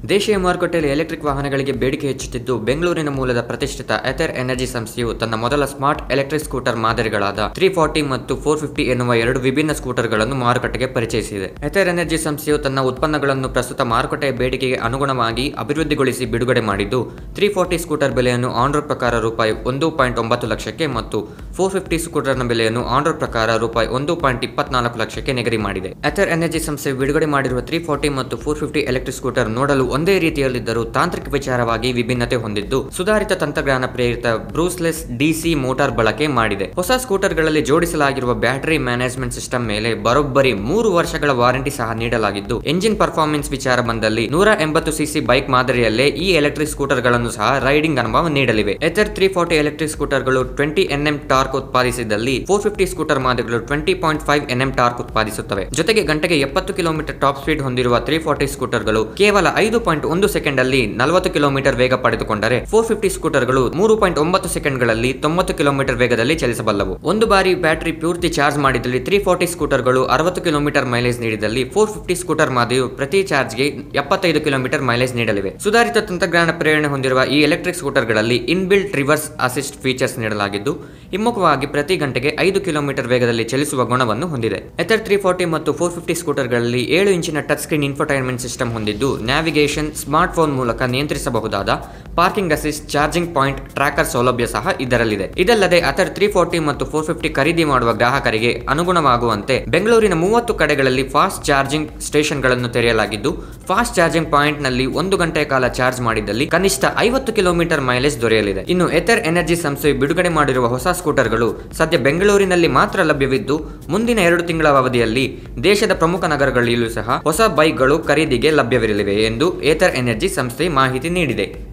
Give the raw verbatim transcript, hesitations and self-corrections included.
ದೇಶೀಯ ಮಾರುಕಟ್ಟೆಯಲ್ಲಿ ಎಲೆಕ್ಟ್ರಿಕ್ ವಾಹನಗಳಿಗೆ ಬೇಡಿಕೆ ಹೆಚ್ಚುತ್ತಿದ್ದು, ಬೆಂಗಳೂರಿನ ಮೂಲದ ಪ್ರತಿಷ್ಠಿತ ಎಥರ್ ಎನರ್ಜಿ ಸಂಸ್ಥೆಯು ತನ್ನ ಮೊದಲ ಸ್ಮಾರ್ಟ್ ಎಲೆಕ್ಟ್ರಿಕ್ ಸ್ಕೂಟರ್ ಮಾದರಿಗಳಾದ ತ್ರೀ ಫಾರ್ಟಿ ಮತ್ತು ಫೋರ್ ಫಿಫ್ಟಿ ಎನ್ನುವ ಎರಡು ವಿಭಿನ್ನ ಸ್ಕೂಟರ್ಗಳನ್ನು ಮಾರುಕಟ್ಟೆಗೆ ಪರಿಚಯಿಸಿದೆ. ಎಥರ್ ಎನರ್ಜಿ ಸಂಸ್ಥೆಯು ತನ್ನ ಉತ್ಪನ್ನಗಳನ್ನು ಪ್ರಸ್ತುತ ಮಾರುಕಟ್ಟೆಯ ಬೇಡಿಕೆಗೆ ಅನುಗುಣವಾಗಿ ಅಭಿವೃದ್ಧಿಗೊಳಿಸಿ ಬಿಡುಗಡೆ ಮಾಡಿದ್ದು, ತ್ರೀ ಫಾರ್ಟಿ ಸ್ಕೂಟರ್ ಬೆಲೆಯನ್ನು ಆನ್ ರೋಡ್ ಪ್ರಕಾರ ರೂಪಾಯಿ ಒಂದು ಪಾಯಿಂಟ್ ಒಂಬತ್ತು ಲಕ್ಷಕ್ಕೆ ಮತ್ತು ಫೋರ್ ಫಿಫ್ಟಿ ಸ್ಕೂಟರ್ನ ಬೆಲೆಯನ್ನು ಆನ್ ರೋಡ್ ಪ್ರಕಾರ ರೂಪಾಯಿ ಒಂದು ಪಾಯಿಂಟ್ ಇಪ್ಪತ್ನಾಲ್ಕು ಲಕ್ಷಕ್ಕೆ ನಿಗದಿ ಮಾಡಿದೆ. ಎಥರ್ ಎನರ್ಜಿ ಸಂಸ್ಥೆ ಬಿಡುಗಡೆ ಮಾಡಿರುವ ತ್ರೀ ಫಾರ್ಟಿ ಮತ್ತು ಫೋರ್ ಫಿಫ್ಟಿ ಎಲೆಕ್ಟ್ರಿಕ್ ಸ್ಕೂಟರ್ ನೋಡಲು ಒಂದೇ ರೀತಿಯಲ್ಲಿದ್ದರೂ ತಾಂತ್ರಿಕ ವಿಚಾರವಾಗಿ ವಿಭಿನ್ನತೆ ಹೊಂದಿದ್ದು, ಸುಧಾರಿತ ತಂತ್ರಜ್ಞಾನ ಪ್ರೇರಿತ ಬ್ರೂಸ್ಲೆಸ್ ಡಿಸಿ ಮೋಟಾರ್ ಬಳಕೆ ಮಾಡಿದೆ. ಹೊಸ ಸ್ಕೂಟರ್ಗಳಲ್ಲಿ ಜೋಡಿಸಲಾಗಿರುವ ಬ್ಯಾಟರಿ ಮ್ಯಾನೇಜ್ಮೆಂಟ್ ಸಿಸ್ಟಮ್ ಮೇಲೆ ಬರೋಬ್ಬರಿ ಮೂರು ವರ್ಷಗಳ ವಾರಂಟಿ ಸಹ ನೀಡಲಾಗಿದ್ದು, ಎಂಜಿನ್ ಪರ್ಫಾರ್ಮೆನ್ಸ್ ವಿಚಾರ ಬಂದಲ್ಲಿ ನೂರ ಎಂಬತ್ತು ಸಿಸಿ ಬೈಕ್ ಮಾದರಿಯಲ್ಲೇ ಈ ಎಲೆಕ್ಟ್ರಿಕ್ ಸ್ಕೂಟರ್ಗಳನ್ನು ಸಹ ರೈಡಿಂಗ್ ಅನುಭವ ನೀಡಲಿವೆ. ಎಥರ್ ತ್ರೀ ಫಾರ್ಟಿ ಎಲೆಕ್ಟ್ರಿಕ್ ಸ್ಕೂಟರ್ಗಳು ಟ್ವೆಂಟಿ ಎನ್ ಎಂ ಟಾರ್ಕ್ ಉತ್ಪಾದಿಸಿದಲ್ಲಿ ಫೋರ್ ಫಿಫ್ಟಿ ಸ್ಕೂಟರ್ ಮಾದರಿಗಳು twenty point five N M torque ಉತ್ಪಾದಿಸುತ್ತವೆ. ಜೊತೆಗೆ ಗಂಟೆಗೆ ಎಪ್ಪತ್ತು ಕಿಲೋಮೀಟರ್ ಟಾಪ್ ಸ್ಪೀಡ್ ಹೊಂದಿರುವ ತ್ರೀ ಫಾರ್ಟಿ ಸ್ಕೂಟರ್ಗಳು ಕೇವಲ ಐದು ಪಾಯಿಂಟ್ ಒಂದು ಸೆಕೆಂಡ್ ಅಲ್ಲಿ ನಲವತ್ತು ಕಿಲೋಮೀಟರ್ ವೇಗ ಪಡೆದುಕೊಂಡರೆ, ಫೋರ್ ಫಿಫ್ಟಿ ಸ್ಕೂಟರ್ಗಳು ಮೂರು ಪಾಯಿಂಟ್ ಒಂಬತ್ತು ಸೆಕೆಂಡ್ಗಳಲ್ಲಿ ತೊಂಬತ್ತು ಕಿಲೋಮೀಟರ್ ವೇಗದಲ್ಲಿ ಚಲಿಸಬಲ್ಲವು. ಒಂದು ಬಾರಿ ಬ್ಯಾಟರಿ ಪೂರ್ತಿ ಚಾರ್ಜ್ ಮಾಡಿದಲ್ಲಿ ತ್ರೀ ಫಾರ್ಟಿ ಸ್ಕೂಟರ್ಗಳು ಅರವತ್ತು ಕಿಲೋಮೀಟರ್ ಮೈಲೇಜ್ ನೀಡಿದಲ್ಲಿ, ಫೋರ್ ಫಿಫ್ಟಿ ಸ್ಕೂಟರ್ ಮಾದರಿಯು ಪ್ರತಿ ಚಾರ್ಜ್ಗೆ ಎಪ್ಪತ್ತೈದು ಕಿಲೋಮೀಟರ್ ಮೈಲೇಜ್ ನೀಡಲಿವೆ. ಸುಧಾರಿತ ತಂತ್ರಜ್ಞಾನ ಪ್ರೇರಣೆ ಹೊಂದಿರುವ ಈ ಎಲೆಕ್ಟ್ರಿಕ್ ಸ್ಕೂಟರ್ಗಳಲ್ಲಿ ಇನ್ಬಿಲ್ಟ್ ರಿವರ್ಸ್ ಅಸಿಸ್ಟ್ ಫೀಚರ್ಸ್ ನೀಡಲಾಗಿದ್ದು, ಹಿಮ್ಮುಖವಾಗಿ ಪ್ರತಿ ಗಂಟೆಗೆ ಐದು ಕಿಲೋಮೀಟರ್ ವೇಗದಲ್ಲಿ ಚಲಿಸುವ ಗುಣವನ್ನು ಹೊಂದಿದೆ. ಎಥರ್ ತ್ರೀ ಫಾರ್ಟಿ ಮತ್ತು ಫೋರ್ ಫಿಫ್ಟಿ ಸ್ಕೂಟರ್ಗಳಲ್ಲಿ ಏಳು ಇಂಚಿನ ಟಚ್ ಸ್ಕ್ರೀನ್ ಇನ್ಫೋಟೈನ್ಮೆಂಟ್ ಸಿಸ್ಟಮ್ ಹೊಂದಿದ್ದು, ನ್ಯಾವಿಗೇಷನ್, ಸ್ಮಾರ್ಟ್ ಫೋನ್ ಮೂಲಕ ನಿಯಂತ್ರಿಸಬಹುದಾದ parking assist, charging point tracker ಸೌಲಭ್ಯ ಸಹ ಇದರಲ್ಲಿದೆ. ಇದಲ್ಲದೆ ಎಥರ್ ತ್ರೀ ಫಾರ್ಟಿ ಮತ್ತು ಫೋರ್ ಫಿಫ್ಟಿ ಖರೀದಿ ಮಾಡುವ ಗ್ರಾಹಕರಿಗೆ ಅನುಗುಣವಾಗುವಂತೆ ಬೆಂಗಳೂರಿನ ಮೂವತ್ತು ಕಡೆಗಳಲ್ಲಿ ಫಾಸ್ಟ್ ಚಾರ್ಜಿಂಗ್ ಸ್ಟೇಷನ್ಗಳನ್ನು ತೆರೆಯಲಾಗಿದ್ದು, ಫಾಸ್ಟ್ ಚಾರ್ಜಿಂಗ್ ಪಾಯಿಂಟ್ ನಲ್ಲಿ ಒಂದು ಗಂಟೆಯ ಕಾಲ ಚಾರ್ಜ್ ಮಾಡಿದಲ್ಲಿ ಕನಿಷ್ಠ ಐವತ್ತು ಕಿಲೋಮೀಟರ್ ಮೈಲೇಜ್ ದೊರೆಯಲಿದೆ. ಇನ್ನು ಎಥರ್ ಎನರ್ಜಿ ಸಂಸ್ಥೆಯು ಬಿಡುಗಡೆ ಮಾಡಿರುವ ಹೊಸ ಸ್ಕೂಟರ್ಗಳು ಸದ್ಯ ಬೆಂಗಳೂರಿನಲ್ಲಿ ಮಾತ್ರ ಲಭ್ಯವಿದ್ದು, ಮುಂದಿನ ಎರಡು ತಿಂಗಳ ಅವಧಿಯಲ್ಲಿ ದೇಶದ ಪ್ರಮುಖ ನಗರಗಳಲ್ಲೂ ಸಹ ಹೊಸ ಬೈಕ್ಗಳು ಖರೀದಿಗೆ ಲಭ್ಯವಿರಲಿವೆ ಎಂದು ಎಥರ್ ಎನರ್ಜಿ ಸಂಸ್ಥೆ ಮಾಹಿತಿ ನೀಡಿದೆ.